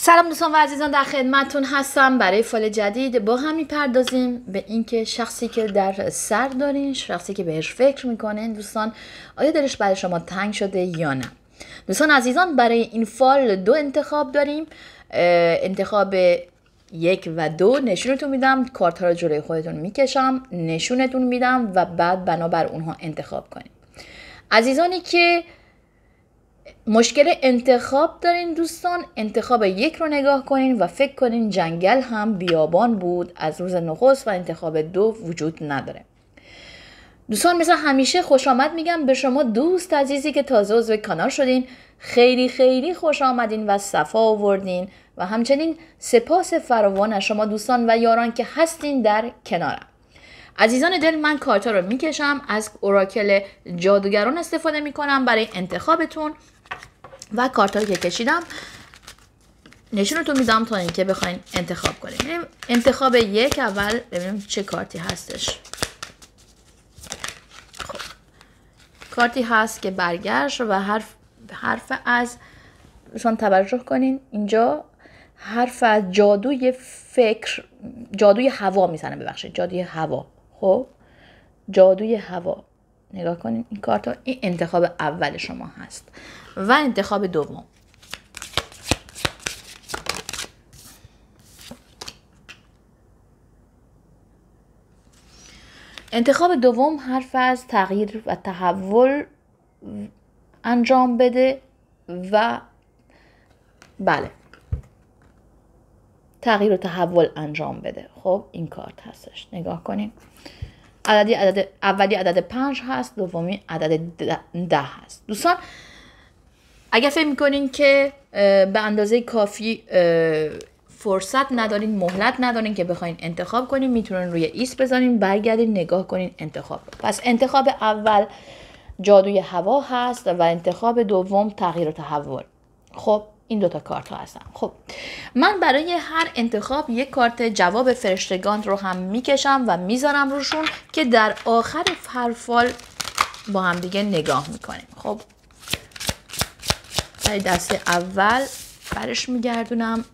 سلام دوستان و عزیزان، در خدمتتون هستم. برای فال جدید با هم میپردازیم به اینکه شخصی که در سر دارین، شخصی که بهش فکر میکنین، دوستان آیا دلش برای شما تنگ شده یا نه؟ دوستان عزیزان، برای این فال دو انتخاب داریم. انتخاب 1 و 2 نشونتون میدم، کارت ها رو جلوی خودتون میکشم، نشونتون میدم و بعد بنابر اونها انتخاب کنیم. عزیزانی که مشکل انتخاب دارین دوستان، انتخاب 1 رو نگاه کنین و فکر کنین جنگل هم بیابان بود از روز نخست و انتخاب 2 وجود نداره. دوستان مثل همیشه خوش آمد میگم به شما دوست عزیزی که تازه عضو کانال شدین. خیلی خیلی خوش آمدین و صفا آوردین و همچنین سپاس فراوان از شما دوستان و یاران که هستین در کنارم. عزیزان دل، من کارتا رو میکشم، از اوراکل جادوگران استفاده میکنم برای انتخابتون و کارتا رو که کشیدم نشونتون میدم تا اینکه بخواین انتخاب کنیم. انتخاب 1 اول ببینیم چه کارتی هستش. خب کارتی هست که برگشت و حرف از دوستان توجه کنین، اینجا حرف از جادوی فکر، جادوی هوا میزنه، ببخشید جادوی هوا. خب جادوی هوا نگاه کنین این کارتا. این انتخاب اول شما هست و انتخاب دوم. انتخاب دوم حرف از تغییر و تحول انجام بده و بله تغییر و تحول انجام بده. خب این کارت هستش، نگاه کنین. اولی عدد 5 هست، دومی عدد 10 هست. دوستان اگر فکر میکنین که به اندازه کافی فرصت ندارین، مهلت ندارین که بخواین انتخاب کنین، میتونین روی ایست بزنین، برگردین نگاه کنین انتخاب رو. پس انتخاب اول جادوی هوا هست و انتخاب دوم تغییر و تحول. خب این دوتا کارت ها هستن. خب من برای هر انتخاب یک کارت جواب فرشتگان رو هم میکشم و میذارم روشون که در آخر هر فال با هم دیگه نگاه میکنیم. خب برای دسته اول برش میگردونم،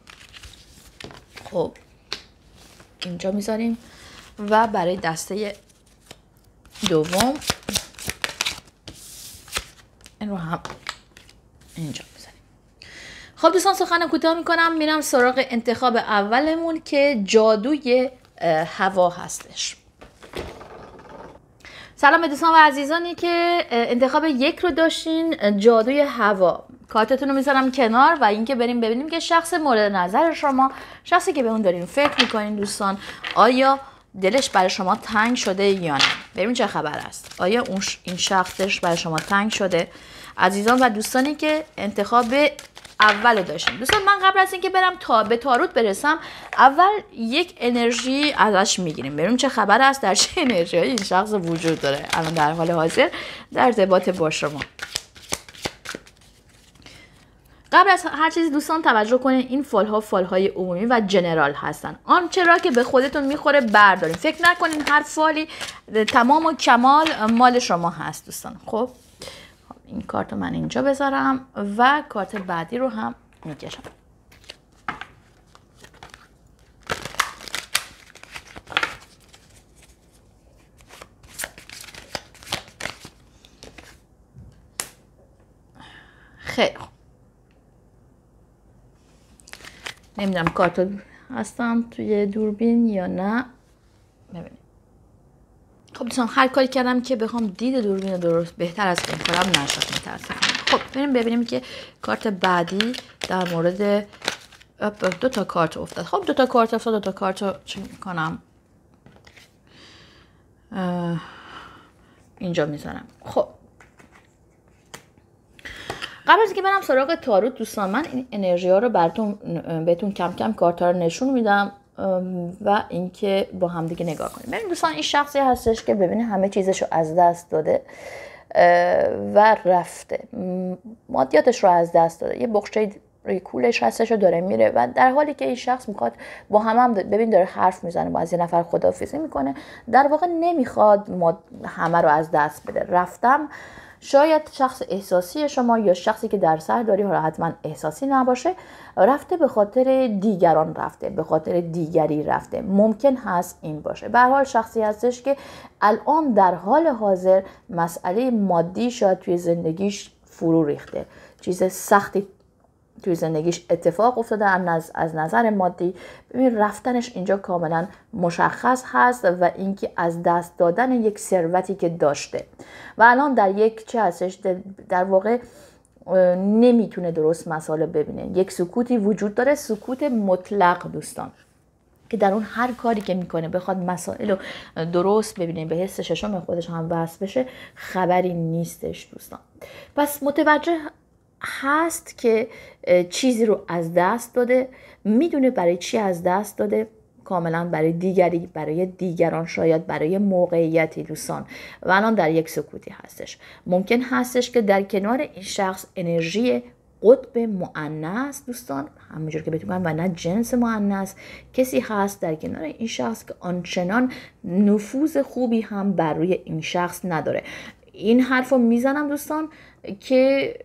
خب اینجا میذاریم و برای دسته دوم این رو هم اینجا میذاریم. خب دوستان سخن کوتاه میکنم، میرم سراغ انتخاب اولمون که جادوی هوا هستش. سلام به دوستان و عزیزانی که انتخاب 1 رو داشتین، جادوی هوا. کارتتون رو میذارم کنار و اینکه بریم ببینیم که شخص مورد نظر شما، شخصی که به اون دارین فکر میکنین دوستان، آیا دلش برای شما تنگ شده یا نه؟ ببین چه خبر است. آیا این شخصش برای شما تنگ شده؟ عزیزان و دوستانی که انتخاب اول داشتیم، دوستان من قبل از اینکه برم به تاروت برسم، اول یک انرژی ازش میگیریم، ببینیم چه خبر است، در چه انرژی این شخص وجود داره الان در حال حاضر در ارتباط با شما. قبل از هر چیزی دوستان توجه کنین این فال های عمومی و جنرال هستن. آنچه را که به خودتون میخوره بردارین. فکر نکنین هر فالی تمام و کمال مال شما هست دوستان. خب این کارت رو من اینجا بذارم و کارت بعدی رو هم میکشم. خیلی خوب. نمیدونم کارت هستم توی دوربین یا نه. ببینید. خب دوستان هر کاری کردم که بخوام دید دوربین رو درست بهتر از این کارم نشد، متاسفم. خب بریم ببینیم که کارت بعدی در مورد 2 تا کارت افتاد. خب 2 تا کارت افتاد، 2 تا کارت رو چی میکنم اینجا میذارم. خب قبل از اینکه برم سراغ تاروت دوستان، من این انرژی ها رو بهتون کم کم کارتا رو نشون میدم و اینکه با هم دیگه نگاه کنیم. ببین دوستان این شخصی هستش که ببینید همه چیزش رو از دست داده و رفته، مادیاتش رو از دست داده، یه بخشه روی کولش هستش و داره میره و در حالی که این شخص میخواد با هم ببین داره حرف میزنه، با از یه نفر خداحافظی میکنه، در واقع نمیخواد همه رو از دست بده. رفتم شاید شخص احساسی شما یا شخصی که در سر داری، حالا حتما احساسی نباشه، رفته به خاطر دیگران، رفته به خاطر دیگری رفته. ممکن هست این باشه. به هر حال شخصی هستش که الان در حال حاضر مسئله مادی شاید توی زندگیش فرو ریخته، چیز سختی توی زندگیش اتفاق افتاده از نظر مادی. ببین رفتنش اینجا کاملا مشخص هست و اینکه از دست دادن یک ثروتی که داشته و الان در یک چه هستش، در واقع نمیتونه درست مسائل ببینه. یک سکوتی وجود داره، سکوت مطلق دوستان، که در اون هر کاری که میکنه بخواد مسائل رو درست ببینه، به حس ششم خودش هم وصل بشه، خبری نیستش دوستان. پس متوجه هست که چیزی رو از دست داده، میدونه برای چی از دست داده، کاملا برای دیگری، برای دیگران، شاید برای موقعیتی دوستان، و الان در یک سکوتی هستش. ممکن هستش که در کنار این شخص انرژی قطب مؤنث دوستان، همونجور که بهتون گفتم، و نه جنس مؤنث، کسی هست در کنار این شخص که آنچنان نفوذ خوبی هم بر روی این شخص نداره. این حرف رو میزنم دوستان که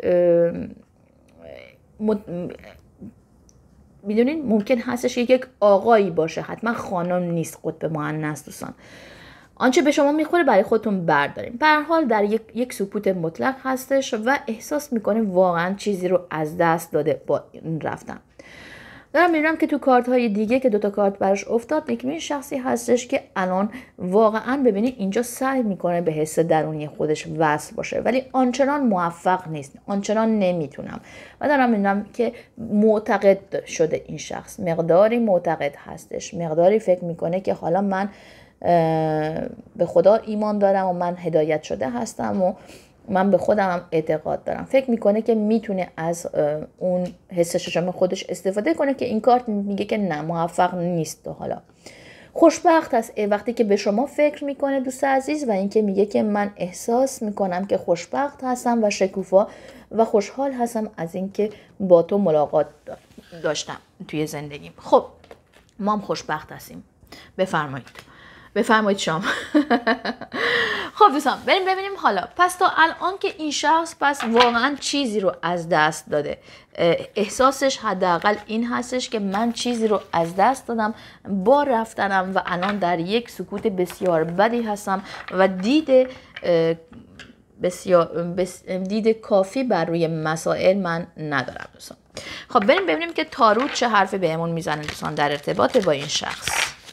میدونین ممکن هستش یک آقایی باشه، حتما خانم نیست، قطب مؤنث دوستان. آنچه به شما میخوره برای خودتون برداریم. به هر حال در یک سکوت مطلق هستش و احساس میکنه واقعا چیزی رو از دست داده با این رفتن. دارم میبینم که تو کارت های دیگه که دوتا کارت براش افتاد، این شخصی هستش که الان واقعا ببینید اینجا سعی میکنه به حس درونی خودش وصل باشه، ولی آنچنان موفق نیست، آنچنان نمیتونم. و دارم میبینم که معتقد شده این شخص، مقداری معتقد هستش، مقداری فکر میکنه که حالا من به خدا ایمان دارم و من هدایت شده هستم و من به خودم هم اعتقاد دارم. فکر میکنه که میتونه از اون حس ششم خودش استفاده کنه که این کارت میگه که نه، موفق نیست. و حالا خوشبخت هست وقتی که به شما فکر میکنه دوست عزیز، و اینکه میگه که من احساس میکنم که خوشبخت هستم و شکوفا و خوشحال هستم از اینکه با تو ملاقات داشتم توی زندگیم. خب ما هم خوشبخت هستیم. بفرمایید شما. خب دوستان بریم ببینیم حالا. پس تا الان که این شخص پس واقعا چیزی رو از دست داده، احساسش حداقل این هستش که من چیزی رو از دست دادم با رفتنم و الان در یک سکوت بسیار بدی هستم و دید کافی بر روی مسائل من ندارم دوستان. خب بریم ببینیم که تاروت چه حرفی بهمون میزنه دوستان در ارتباط با این شخص.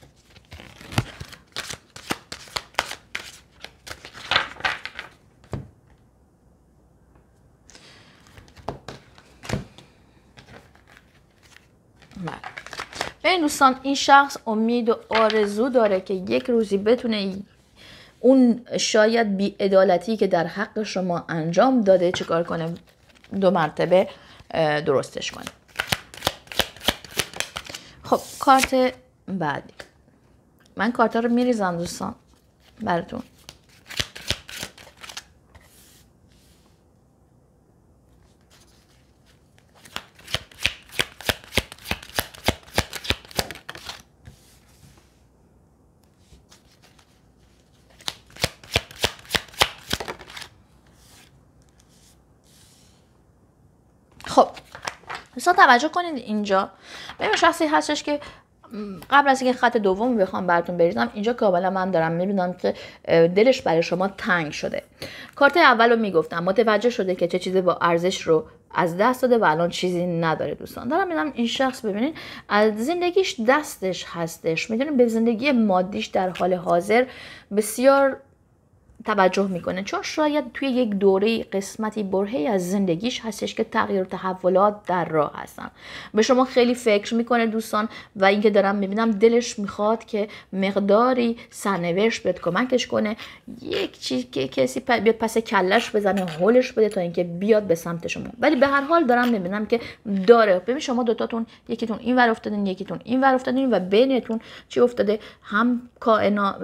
این دوستان این شخص امید و آرزو داره که یک روزی بتونه اون شاید بی‌عدالتی که در حق شما انجام داده چیکار کنه؟ 2 مرتبه درستش کنه. خب کارت بعدی، من کارتا رو میریزم دوستان براتون. خب دوستان توجه کنید اینجا ببین شخصی هستش که قبل از اینکه خط دوم بخوام براتون بریزم، اینجا کاملا من دارم میبینم که دلش برای شما تنگ شده. کارت اول رو میگفتم متوجه شده که چه چیزی با ارزش رو از دست داده و الان چیزی نداره. دوستان دارم میبینم این شخص ببینید از زندگیش دستش هستش، میدونید به زندگی مادیش در حال حاضر بسیار توجه میکنه، چون شاید توی یک دوره قسمتی برهه‌ای از زندگیش هستش که تغییر و تحولات در راه هستن. به شما خیلی فکر میکنه دوستان و اینکه دارم میبینم دلش میخواد که مقداری سرنوشت بهت کمکش کنه، یک چیز که کسی بیاد پس کلش بزنه، هولش بده تا اینکه بیاد به سمت شما. ولی به هر حال دارم میبینم که داره. ببین شما دوتاتون یکیتون این ور افتادین، یکیتون این ور افتادین و بینتون چی افتاده؟ هم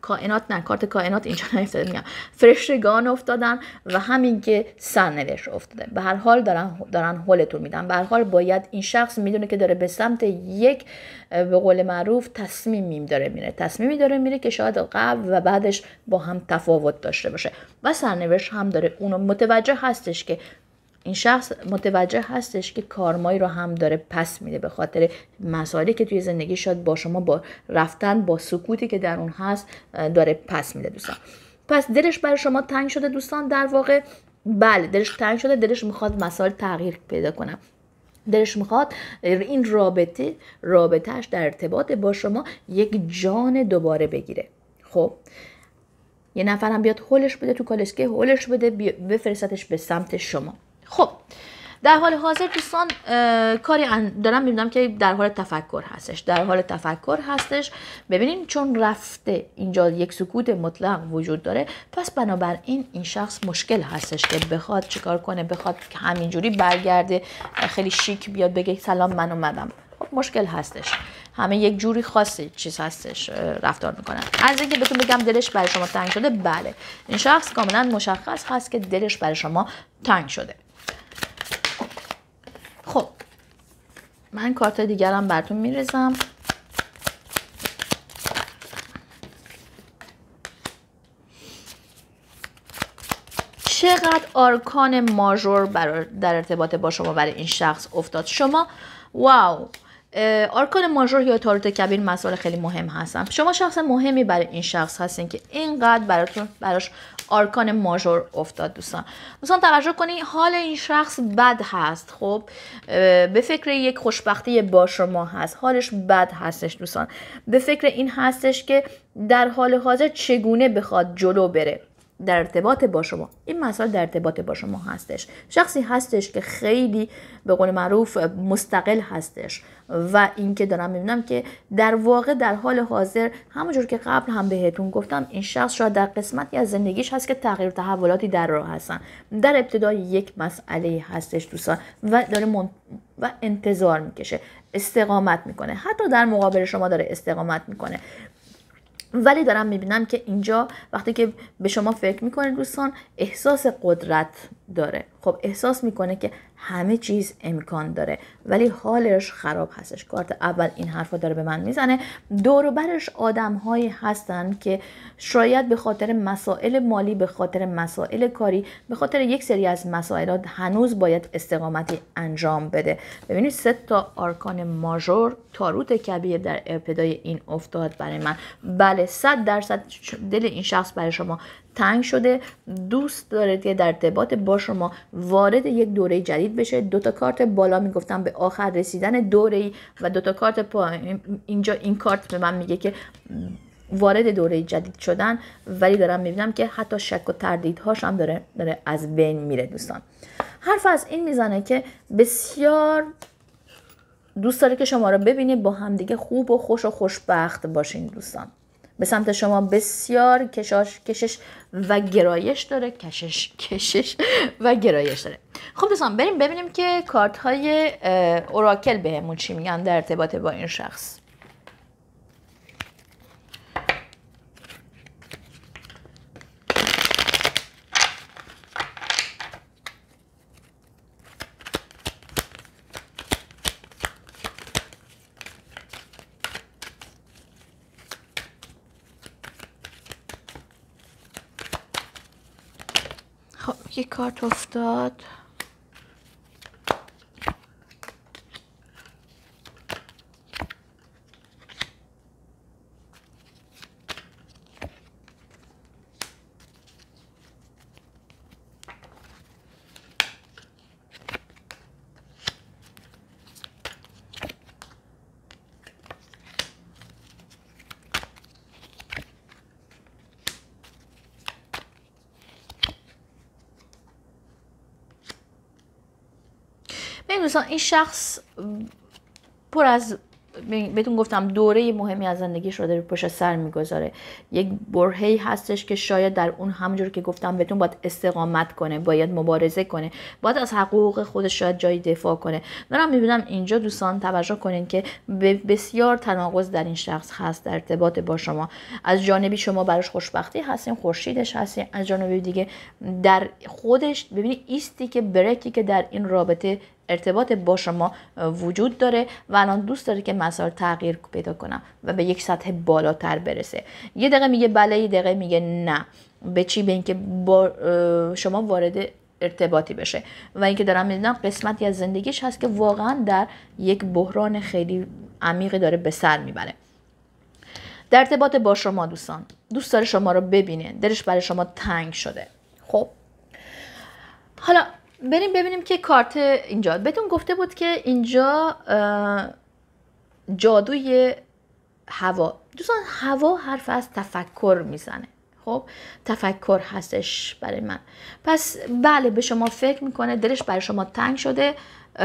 کائنات نه، کارت کائنات اینجا نیفتاده، میگم فرشتگان افتادن و همین که سرنوشت افتاده. به هر حال دارن هولتون میدن. به هر حال باید این شخص میدونه که داره به سمت یک به قول معروف تصمیمی داره میره که شاید قبل و بعدش با هم تفاوت داشته باشه و سرنوشت هم داره اونو متوجه هستش که این شخص متوجه هستش که کارمایی رو هم داره پس میده به خاطر مسائلی که توی زندگی شاید با شما با رفتن با سکوتی که در اون هست داره پس میده دوستان. پس دلش برای شما تنگ شده دوستان، در واقع بله دلش تنگ شده، دلش میخواد مسائل تغییر پیدا کنه، دلش میخواد این رابطهش در ارتباط با شما یک جان دوباره بگیره. خب یه نفرم بیاد هولش بده تو کالسکه، هولش بده بفرستش به سمت شما. خب در حال حاضر دوستان کاری دارم میبینم که در حال تفکر هستش. ببینین چون رفته اینجا یک سکوت مطلق وجود داره، پس بنابراین این شخص مشکل هستش که بخواد چیکار کنه، بخواد همینجوری برگرده خیلی شیک بیاد بگه سلام من اومدم. خب مشکل هستش، همه یک جوری خاصی چیز هستش رفتار میکنن. از اینکه بهتون بگم دلش برای شما تنگ شده، بله این شخص کاملا مشخص هست که دلش برای شما تنگ شده. خب من کارت دیگرم براتون میریزم. چقدر آرکان ماژور در ارتباط با شما برای این شخص افتاد. شما واو، آرکان ماژور یا تاروت کبیر مسائل خیلی مهم هستن. شما شخص مهمی برای این شخص هستین که اینقدر براش آرکان ماژور افتاد. دوستان توجه کنید، حال این شخص بد هست. خب به فکر یک خوشبختی با شما هست، حالش بد هستش دوستان. به فکر این هستش که در حال حاضر چگونه بخواد جلو بره در ارتباط با شما. این مسائل در ارتباط با شما هستش. شخصی هستش که خیلی به قول معروف مستقل هستش و اینکه دارم میبینم که در واقع در حال حاضر همونجور که قبل هم بهتون گفتم، این شخص شاید در قسمتی از زندگیش هست که تغییر تحولاتی در راه هستن. در ابتدای یک مسئله هستش دوستان و داره و انتظار میکشه، استقامت میکنه، حتی در مقابل شما داره استقامت میکنه. ولی دارم میبینم که اینجا وقتی که به شما فکر میکنه دوستان، احساس قدرت داره. خب احساس میکنه که همه چیز امکان داره ولی حالش خراب هستش. کارت اول این حرفا داره به من میزنه. دور و برش آدم هایی هستن که شاید به خاطر مسائل مالی، به خاطر مسائل کاری، به خاطر یک سری از مسائلات هنوز باید استقامتی انجام بده. ببینید 3 آرکان ماژور تاروت کبیر در ابتدای این افتاد برای من. بله 100% دل این شخص برای شما تنگ شده، دوست داره که در ارتباط با شما وارد یک دوره جدید بشه. 2 کارت بالا میگفتم به آخر رسیدن دوره‌ای و 2 کارت پایین. اینجا این کارت به من میگه که وارد دوره جدید شدن، ولی دارم میبینم که حتی شک و تردیدهاش هم داره از بین میره. دوستان حرف از این میزنه که بسیار دوست داره که شما رو ببینه با همدیگه خوب و خوش و خوشبخت باشین. دوستان به سمت شما بسیار کشش و گرایش داره. کشش و گرایش داره. خب دوستان بریم ببینیم که کارت های اوراکل بهمون چی میگن در ارتباط با این شخص. خب یک کارت افتاد. دوستان این شخص پر از بهتون گفتم دوره مهمی از زندگیش رو داره پشت سر میگذاره. یک برهه‌ای هستش که شاید در اون همونجور که گفتم بهتون باید استقامت کنه، باید مبارزه کنه، باید از حقوق خودش شاید جایی دفاع کنه. دارم میبینم اینجا دوستان توجه کنین که بسیار تناقض در این شخص هست در ارتباط با شما. از جانبی شما براش خوشبختی هستین، خورشیدش هستین، از جانبی دیگه در خودش ببینید ایستی که بریکی که در این رابطه ارتباط با شما وجود داره و الان دوست داره که مسائل تغییر پیدا کنم و به یک سطح بالاتر برسه. یه دقیقه میگه بله، یه دقیقه میگه نه. به چی؟ به اینکه با شما وارد ارتباطی بشه. و اینکه دارم میدونم قسمتی از زندگیش هست که واقعا در یک بحران خیلی عمیقی داره به سر میبره. در ارتباط با شما دوستان دوست داره شما رو ببینه، دلش برای شما تنگ شده. خب حالا بریم ببینیم که کارت اینجا بهتون گفته بود که اینجا جادوی هوا. دوستان هوا حرف از تفکر میزنه. خب تفکر هستش برای من. پس بله به شما فکر میکنه، دلش برای شما تنگ شده.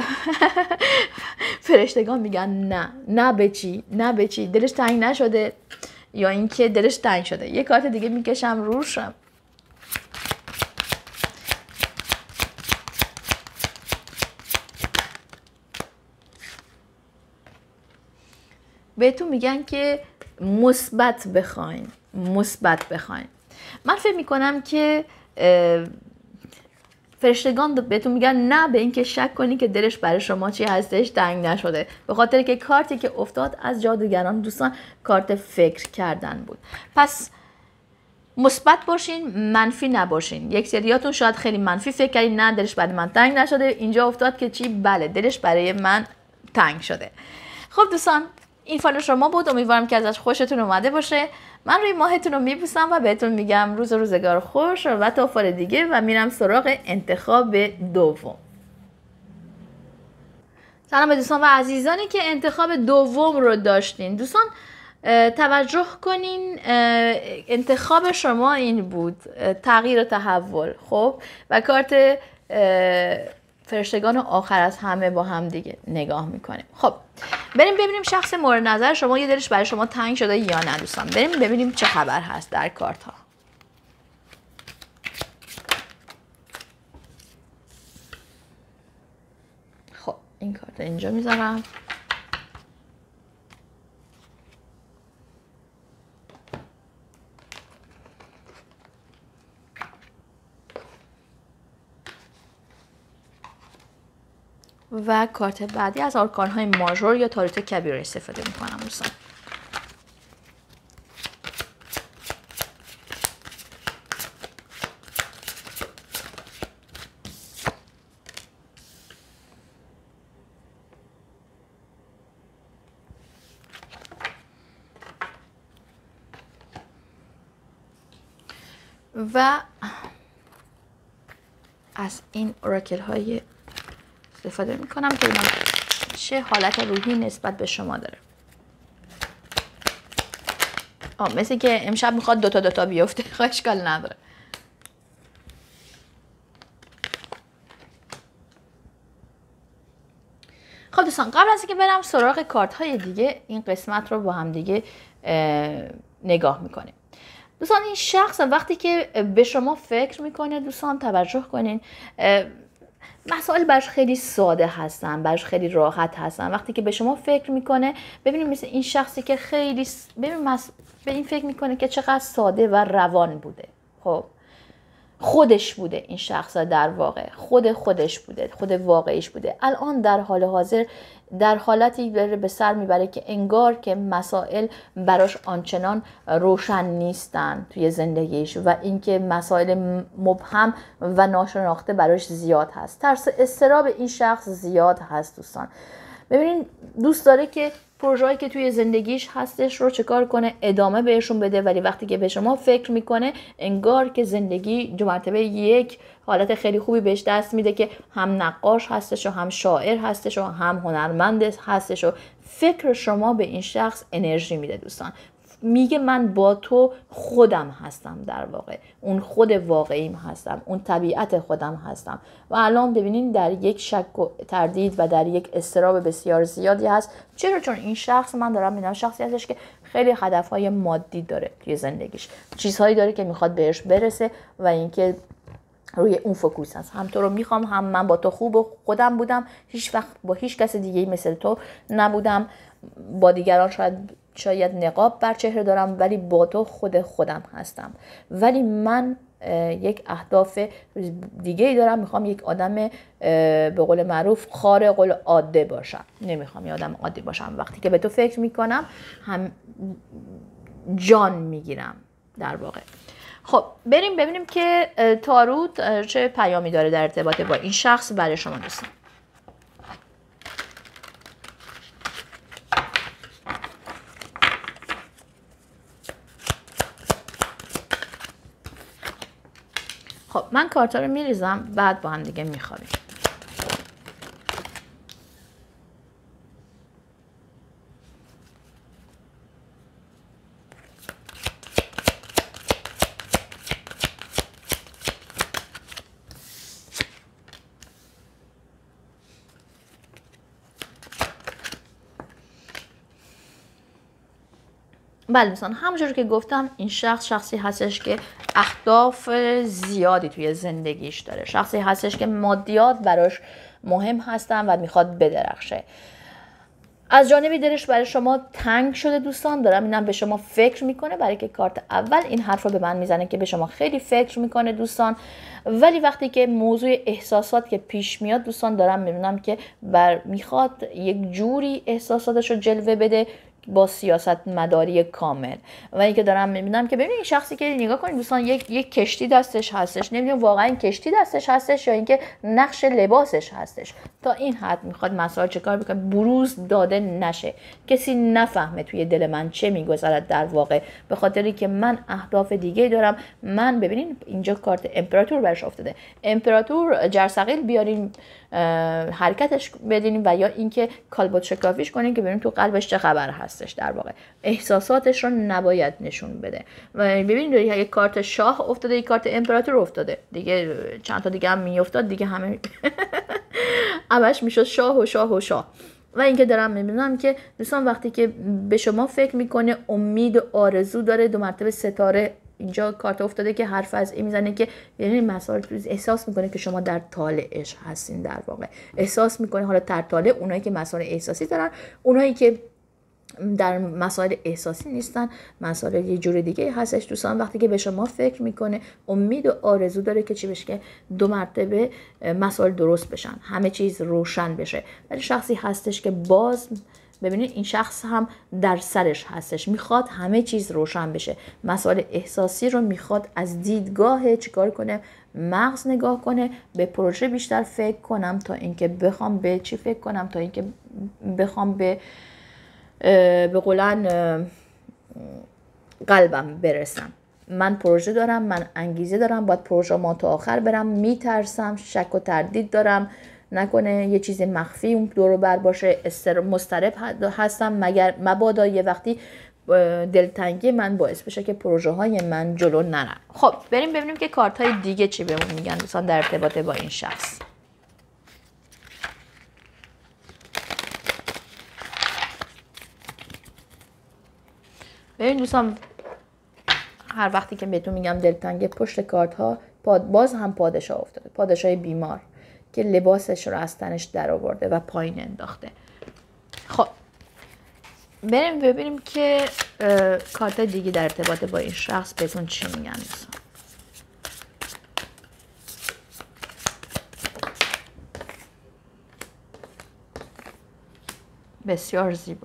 فرشتگان میگن نه به چی؟ نه به چی؟ دلش تنگ نشده یا اینکه دلش تنگ شده. یه کارت دیگه میکشم روشم. بهتون میگن که مثبت بخواین. من فکر میکنم که فرشتگان بهتون میگن نه به اینکه شک کنی که دلش برای شما چی هستش تنگ نشده، به خاطر که کارتی که افتاد از جادوگران دوستان کارت فکر کردن بود. پس مثبت باشین، منفی نباشین. یک سریاتون شاید خیلی منفی فکر کردین نه دلش برای من تنگ نشده، اینجا افتاد که چی؟ بله دلش برای من تنگ شده. خب دوستان این فال شما بود، امیدوارم که ازش خوشتون اومده باشه. من روی ماهتون رو میبوسم و بهتون میگم روز و روزگار خوش و تا فال دیگه و میرم سراغ انتخاب دوم. سلام به دوستان و عزیزانی که انتخاب دوم رو داشتین. دوستان توجه کنین انتخاب شما این بود، تغییر و تحول. خب و کارت فرشتگان آخر از همه با هم دیگه نگاه میکنیم. خب بریم ببینیم شخص مورد نظر شما یه دلش برای شما تنگ شده یا نه دوستان. بریم ببینیم چه خبر هست در کارت ها. خب این کارت اینجا میذارم. و کارت بعدی از آرکان‌های ماژور یا تاروت کبیر استفاده می‌کنم دوستان. و از این اوراکل های استفاده میکنم که ببینم چه حالت روحی نسبت به شما داره. مثل که امشب میخواد دوتا بیفته. اشکال نداره. خب دوستان قبل از اینکه برم سراغ کارت های دیگه این قسمت رو با هم دیگه نگاه میکنیم. دوستان این شخص وقتی که به شما فکر میکنه دوستان توجه کنین مسائل براش خیلی ساده هستن، براش خیلی راحت هستن. وقتی که به شما فکر میکنه ببینید مثل این شخصی که خیلی به این فکر میکنه که چقدر ساده و روان بوده. خب خودش بوده این شخص، در واقع خودش بوده، خود واقعیش بوده. الان در حال حاضر در حالتی به سر میبره که انگار که مسائل براش آنچنان روشن نیستن توی زندگیش و اینکه مسائل مبهم و ناشناخته براش زیاد هست. ترس اضطراب این شخص زیاد هست دوستان. ببینین دوست داره که پروژه‌ای که توی زندگیش هستش رو چکار کنه ادامه بهشون بده، ولی وقتی که به شما فکر میکنه انگار که زندگی دو مرتبه یک حالت خیلی خوبی بهش دست میده که هم نقاش هستش و هم شاعر هستش و هم هنرمند هستش و فکر شما به این شخص انرژی میده دوستان. میگه من با تو خودم هستم، در واقع اون خود واقعیم هستم، اون طبیعت خودم هستم. و الان ببینین در یک شک و تردید و در یک اضطراب بسیار زیادی هست. چرا؟ چون این شخص، من دارم میبینم شخصی هستش که خیلی هدفهای مادی داره توی زندگیش، چیزهایی داره که میخواد بهش برسه و اینکه روی اون فوکوس هست. هم تو رو میخوام، هم من با تو خوب و خودم بودم، هیچ وقت با هیچ کس دیگه مثل تو نبودم. با دیگران شاید نقاب بر چهره دارم، ولی با تو خودم هستم. ولی من یک اهداف دیگه ای دارم، میخوام یک آدم به قول معروف خارق العاده باشم، نمیخوام یک آدم عادی باشم. وقتی که به تو فکر میکنم هم جان میگیرم در واقع. خب بریم ببینیم که تاروت چه پیامی داره در ارتباط با این شخص برای شما دوستان. خب من کارتا رو میریزم، بعد با هم دیگه میخوابیم. بله دوستان، همونجور که گفتم این شخصی هستش که اهداف زیادی توی زندگیش داره، شخصی هستش که مادیات براش مهم هستن و میخواد بدرخشه. از جانبی دلش برای شما تنگ شده دوستان، دارم اینم به شما فکر میکنه، برای که کارت اول این حرف رو به من میزنه که به شما خیلی فکر میکنه دوستان. ولی وقتی که موضوع احساسات که پیش میاد دوستان، دارم میبینم که میخواد یک جوری احساساتش رو جلوه بده با سیاست مداری کامل. و اینکه دارم میبینم که ببینید این شخصی که نگاه کنید دوستان، یک کشتی دستش هستش، نمیدونم واقعا این کشتی دستش هستش یا اینکه نقش لباسش هستش. تا این حد میخواد مسائل چه کار بکنه، بروز داده نشه، کسی نفهمه توی دل من چه میگذرد در واقع، به خاطری که من اهداف دیگه دارم. من ببینید اینجا کارت امپراتور برش افتاده، امپراتور جرثقیل بیارین حرکتش بدین و یا اینکه کالبد شکافیش کنین که ببینیم تو قلبش چه خبر هستش. در واقع احساساتش رو نباید نشون بده. و ببینید یک کارت شاه افتاده، یک کارت امپراتور افتاده، دیگه چند تا دیگه هم میافتاد دیگه همه همش میشد شاه و شاه و شاه. و اینکه دارم میبینم که دوستان وقتی که به شما فکر میکنه، امید و آرزو داره، 2 مرتبه ستاره اینجا کارت افتاده که حرف از این میزنه که یعنی مسائل احساس میکنه که شما در طالعش هستین. در واقع احساس میکنه، حالا در طالع اونایی که مسائل احساسی دارن، اونایی که در مسائل احساسی نیستن مسائل یه جور دیگه هستش دوستان. وقتی که به شما فکر میکنه، امید و آرزو داره که چی بشه، که 2 مرتبه مسائل درست بشن، همه چیز روشن بشه. ولی شخصی هستش که باز ببینید این شخص هم در سرش هستش، میخواد همه چیز روشن بشه. مسائل احساسی رو میخواد از دیدگاه چیکار کنه، مغز نگاه کنه، به پروژه بیشتر فکر کنم تا اینکه بخوام به چی فکر کنم، تا اینکه بخوام به قولن قلبم برسم. من پروژه دارم، من انگیزه دارم، باید پروژه ما تا آخر برم، میترسم، شک و تردید دارم، نکنه یه چیز مخفی اون دور و بر باشه، مضطرب هستم، مگر مبادا یه وقتی دلتنگی من باعث بشه که پروژه های من جلو نرن. خب بریم ببینیم که کارت های دیگه چی بهمون میگن دوستان در ارتباط با این شخص. ببین دوستان، هر وقتی که بهتون میگم دلتنگ، پشت کارت ها باز هم پادشاه افتاده، پادشاه بیمار که لباسش رو از تنش در آورده و پایین انداخته. خب بریم ببینیم که کارت دیگه در ارتباط با این شخص بهتون چی میگن دوستان. بسیار زیبا.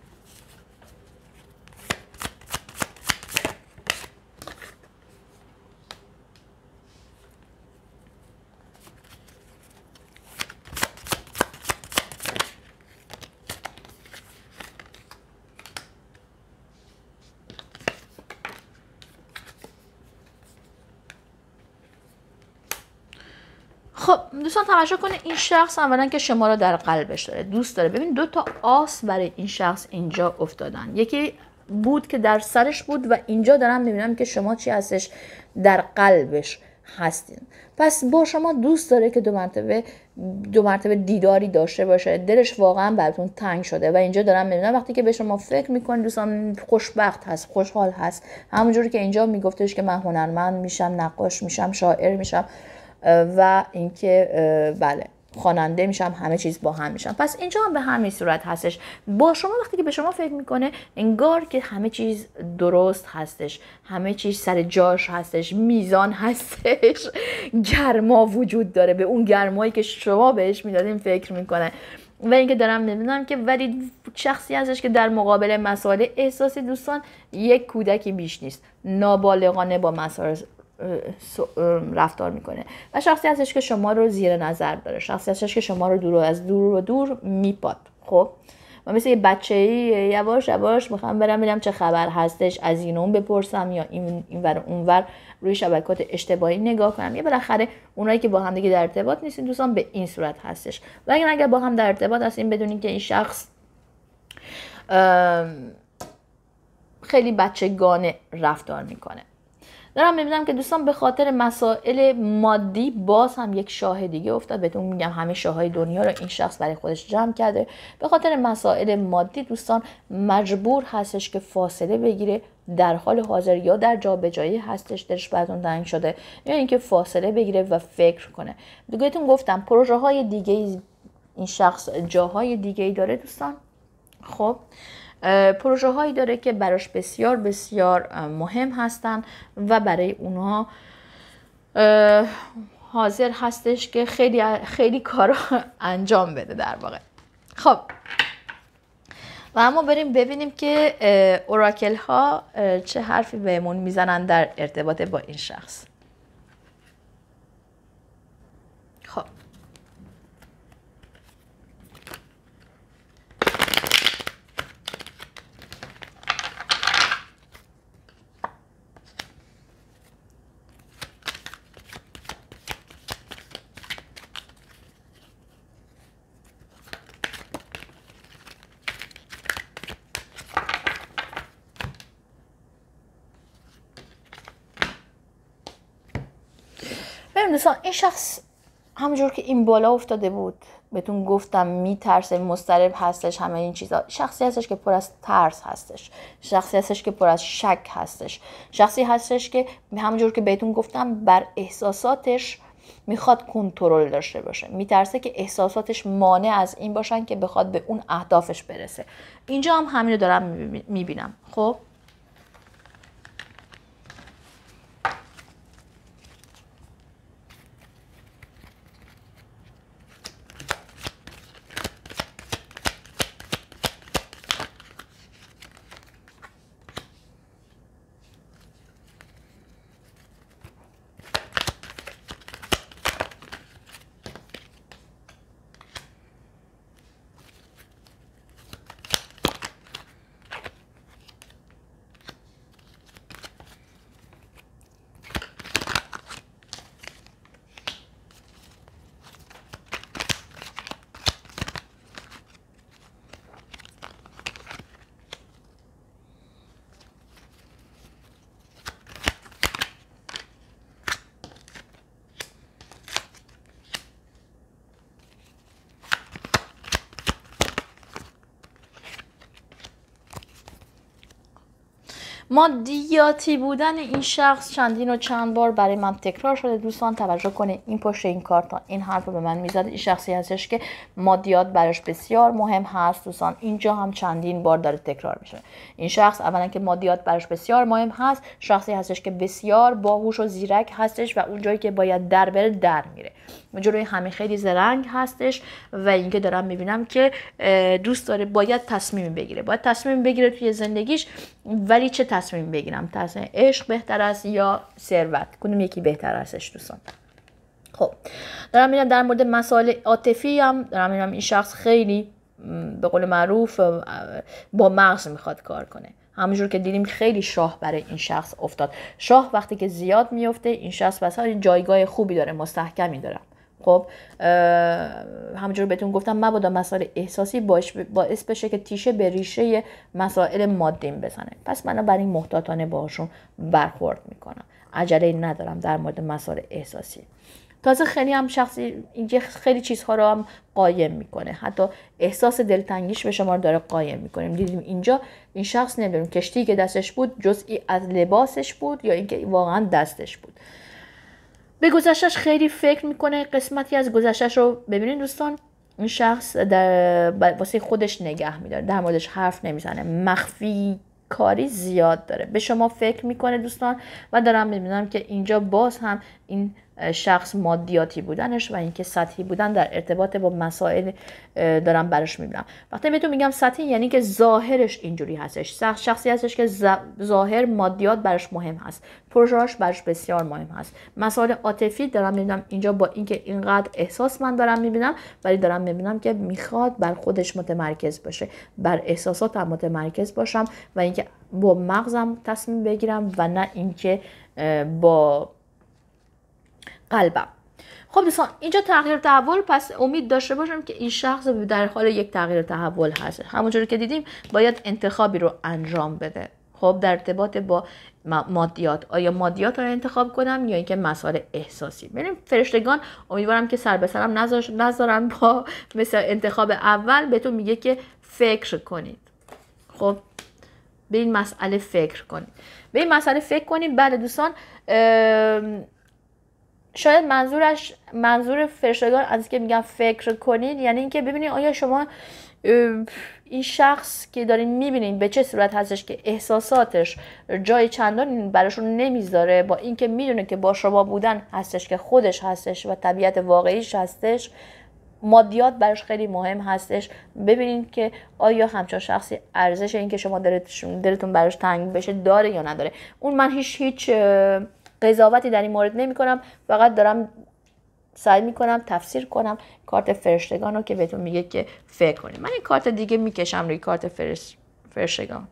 خب دوستان توجه کنید، این شخص اولا که شما رو در قلبش داره، دوست داره. ببین 2 تا آس برای این شخص اینجا افتادن. یکی بود که در سرش بود و اینجا دارم میبینم که شما چی هستش؟ در قلبش هستین. پس با شما دوست داره که دو مرتبه دیداری داشته باشه، دلش واقعا براتون تنگ شده و اینجا دارم میبینم وقتی که به شما فکر میکنه دوستان خوشبخت هست، خوشحال هست، همونجوری که اینجا میگفتش که من هنرمند میشم، نقاش میشم، شاعر میشم و اینکه بله خواننده میشم، همه چیز با هم میشم. پس اینجا هم به همین صورت هستش. با شما وقتی که به شما فکر میکنه انگار که همه چیز درست هستش، همه چیز سر جاش هستش، میزان هستش، گرما وجود داره، به اون گرمایی که شما بهش میدادین فکر میکنه. و اینکه دارم میبینم که ولی شخصی هستش که در مقابل مسائل احساسی دوستان یک کودکی بیش نیست، نابالغانه با مسائل رفتار میکنه و شخصی هستش که شما رو زیر نظر داره، شخصی هستش که شما رو از دور میپاد. خب و مثل یه بچه‌ای یواش یواش میخوام برم ببینم چه خبر هستش، از این اون بپرسم یا اینور اونور روی شبکات اجتماعی نگاه کنم. یه بالاخره اونایی که با هم دیگه در ارتباط نیستین دوستان به این صورت هستش. و اگر با هم در ارتباط هستین بدونین که این شخص خیلی بچگانه رفتار میکنه. دارم میبینم که دوستان به خاطر مسائل مادی باز هم یک شاه دیگه افتاد. بهتون میگم همه شاههای دنیا رو این شخص برای خودش جمع کرده. به خاطر مسائل مادی دوستان مجبور هستش که فاصله بگیره، در حال حاضر یا در جابجایی هستش، دلش براتون تنگ شده، یا اینکه فاصله بگیره و فکر کنه. دیگهتون گفتم پروژه های دیگه این شخص جاهای دیگه داره دوستان. خب پروژه هایی داره که براش بسیار بسیار مهم هستن و برای اونها حاضر هستش که خیلی خیلی کارا انجام بده در واقع. خب و اما بریم ببینیم که اوراکل ها چه حرفی بهمون میزنن در ارتباط با این شخص. خب دوستان این شخص همونجور که این بالا افتاده بود بهتون گفتم میترسه، مضطرب هستش، همه این چیزا. شخصی هستش که پر از ترس هستش، شخصی هستش که پر از شک هستش، شخصی هستش که همونجور که بهتون گفتم بر احساساتش میخواد کنترل داشته باشه، میترسه که احساساتش مانع از این باشن که بخواد به اون اهدافش برسه. اینجا هم همین رو دارم میبینم. خب مادیاتی بودن این شخص چندین و چند بار برای من تکرار شده. دوستان توجه کنه این پشت این کارت این حرف رو به من میزده. این شخصی هستش که مادیات براش بسیار مهم هست. دوستان اینجا هم چندین بار داره تکرار میشه. این شخص اولا که مادیات براش بسیار مهم هست، شخصی هستش که بسیار باهوش و زیرک هستش و اون جایی که باید در بره در میره، جلوی همه خیلی زرنگ هستش. و اینکه دارم میبینم که دوست داره باید تصمیم بگیره توی زندگیش. ولی چه تصمیم بگیرم؟ تصمیم عشق بهتر است یا ثروت؟ کدوم یکی بهتر هستش دوستان؟ خب دارم میبینم در مورد مسائل عاطفی هم دارم میبینم این شخص خیلی به قول معروف با مغز میخواد کار کنه. همونجور که دیدیم خیلی شاه برای این شخص افتاد. شاه وقتی که زیاد میفته این شخص بسیار جایگاه خوبی داره، مستحکمی داره. خب همونجور بهتون گفتم مبادا مسائل احساسی باعث بشه که تیشه به ریشه مسائل مادیم بزنه. پس بنابراین محتاطانه باشون برخورد میکنم. عجله ندارم در مورد مسائل احساسی. تازه خیلی هم شخصی اینجا خیلی چیزها رو هم قایم میکنه، حتی احساس دلتنگیش به شما رو داره قایم میکنیم. دیدیم اینجا این شخص نمیدونم کشتی که دستش بود جزئی از لباسش بود یا اینکه واقعا دستش بود. به گذشتهش خیلی فکر میکنه. قسمتی از گذشتهش رو ببینید دوستان، این شخص واسه خودش نگه میداره، در موردش حرف نمیزنه، مخفی کاری زیاد داره، به شما فکر میکنه دوستان. و دارم میبینم که اینجا باز هم این شخص مادیاتی بودنش و اینکه سطحی بودن در ارتباط با مسائل دارم براش میبینم. وقتی بهتون میگم سطحی یعنی که ظاهرش اینجوری هستش، شخصی هستش که ظاهر مادیات براش مهم هست، پروژه‌اش براش بسیار مهم هست. مسائل عاطفی دارم میبینم اینجا با اینکه اینقدر احساس من دارم میبینم، ولی دارم میبینم که میخواد بر خودش متمرکز باشه، بر احساساتم متمرکز باشم و اینکه با مغزم تصمیم بگیرم و نه اینکه با قلبم. خب دوستان اینجا تغییر تحول، پس امید داشته باشم که این شخص در حال یک تغییر تحول هست. همونجوری که دیدیم باید انتخابی رو انجام بده. خب در ارتباط با مادیات، آیا مادیات رو انتخاب کنم یا اینکه مسائل احساسی؟ ببینیم فرشتگان امیدوارم که سر به سرم نذارن با مثل انتخاب اول. بهتون میگه که فکر کنید. خب به این مسئله فکر کنید، به این مسئله فکر کنید. بله دوستان، شاید منظور فرشتگان از که میگم فکر کنید یعنی اینکه ببینید آیا شما این شخص که دارین میبینین به چه صورت هستش که احساساتش جای چندان براشون نمیذاره، با اینکه میدونه که با شما بودن هستش که خودش هستش و طبیعت واقعیش هستش، مادیات براش خیلی مهم هستش. ببینین که آیا همچون شخصی ارزش این که شما دلتون براش تنگ بشه داره یا نداره. اون من هیچ قضاوتی در این مورد نمی کنم، فقط دارم سعی می کنم تفسیر کنم کارت فرشتگان رو که بهتون میگه که فکر کنید. من این کارت دیگه میکشم روی کارت فرشتگان.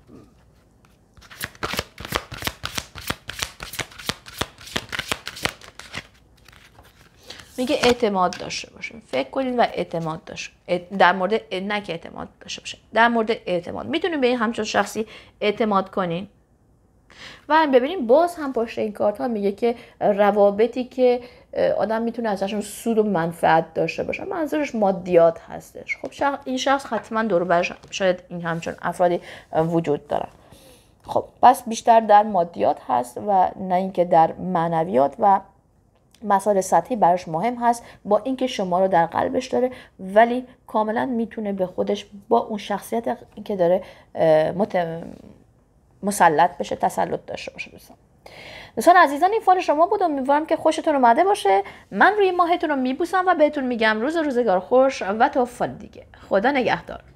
میگه اعتماد داشته باشه، فکر کنید و اعتماد داشته در مورد نه که اعتماد داشته باشه، در مورد اعتماد میتونید به این همچون شخصی اعتماد کنین. و ببینیم باز هم پشت این کارت ها میگه که روابطی که آدم میتونه ازشون سود و منفعت داشته باشه، منظورش مادیات هستش. خب این شخص حتما دور برش شاید این همچون افرادی وجود دارن. خب پس بیشتر در مادیات هست و نه اینکه در معنویات و مسائل سطحی براش مهم هست، با اینکه شما رو در قلبش داره ولی کاملا میتونه به خودش با اون شخصیت که داره مسلط بشه، تسلط داشته باشه. دوستان عزیزان این فال شما بود، امیدوارم که خوشتون اومده باشه. من روی ماهتون رو میبوسم و بهتون میگم روزگار خوش و تا فال دیگه. خدا نگهدار.